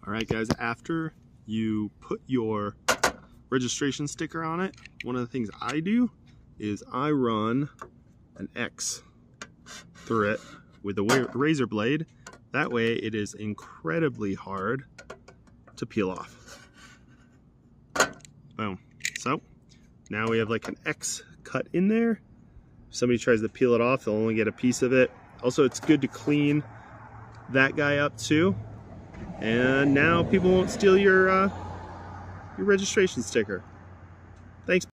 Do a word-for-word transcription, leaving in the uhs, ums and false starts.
All right, guys, after you put your registration sticker on it, one of the things I do is I run an X through it with a razor blade. That way it is incredibly hard to peel off. Boom. So now we have like an X cut in there. If somebody tries to peel it off, they'll only get a piece of it. Also, it's good to clean that guy up too. And now people won't steal your uh, your registration sticker. Thanks.